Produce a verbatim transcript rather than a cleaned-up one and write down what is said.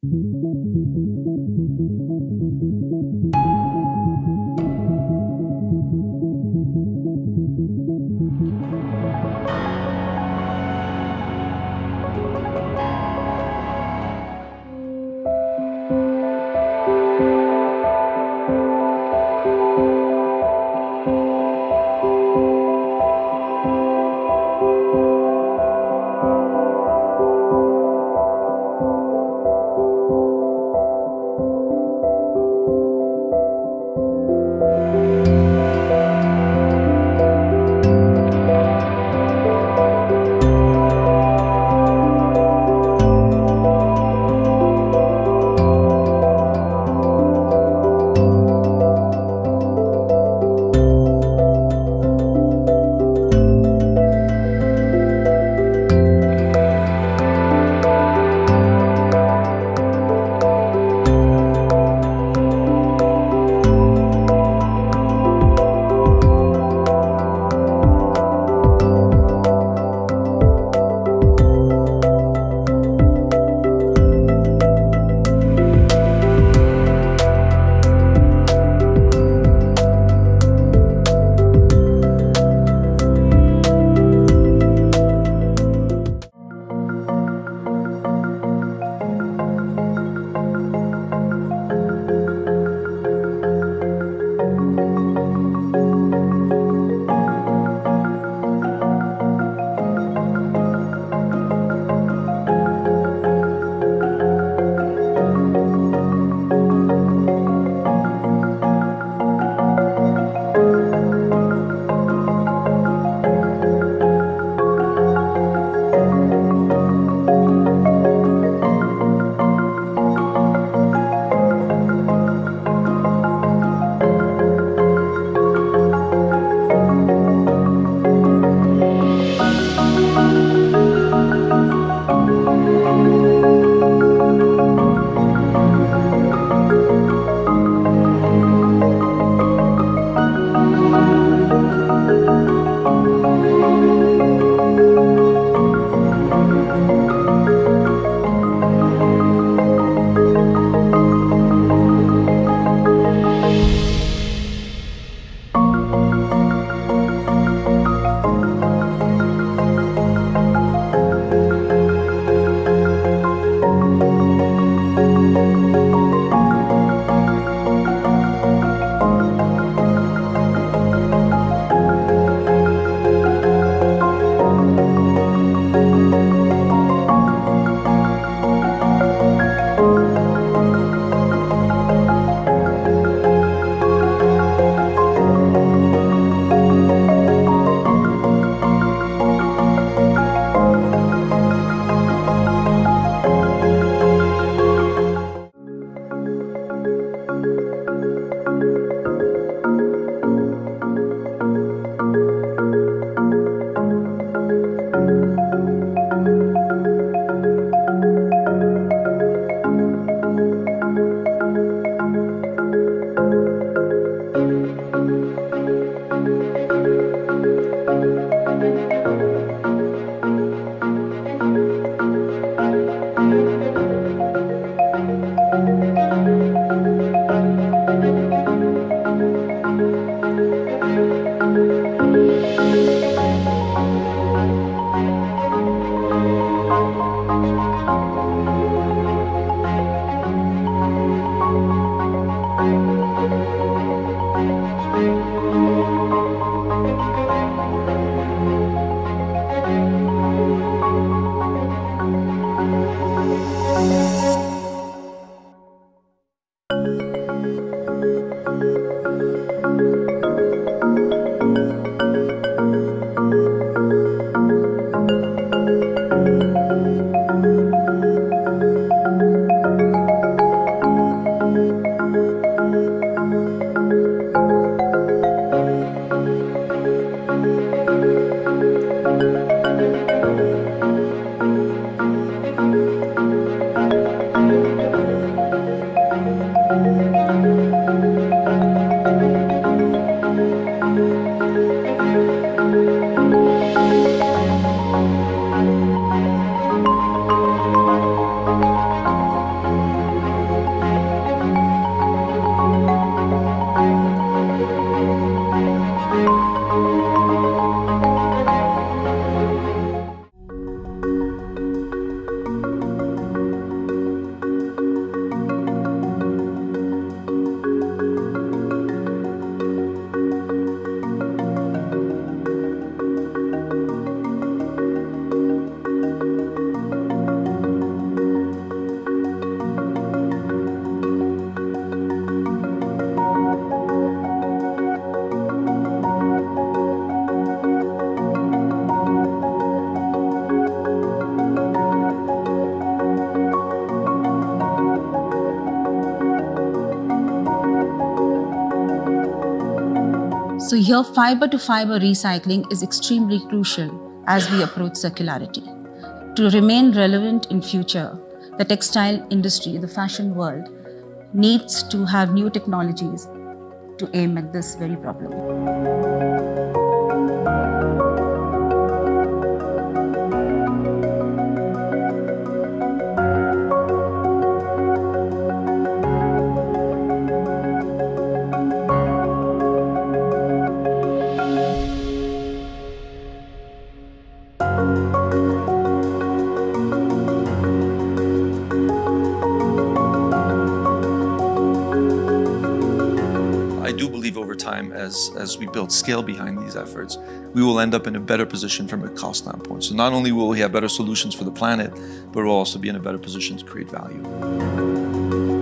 う So here, fiber to fiber recycling is extremely crucial as we approach circularity. To remain relevant in future, the textile industry, the fashion world, needs to have new technologies to aim at this very problem. I do believe over time, as, as we build scale behind these efforts, we will end up in a better position from a cost standpoint. So not only will we have better solutions for the planet, but we'll also be in a better position to create value.